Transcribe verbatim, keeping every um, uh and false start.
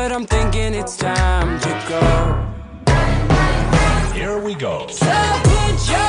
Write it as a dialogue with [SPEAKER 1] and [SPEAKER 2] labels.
[SPEAKER 1] but I'm thinking it's time to go.
[SPEAKER 2] Here we go.
[SPEAKER 1] So put your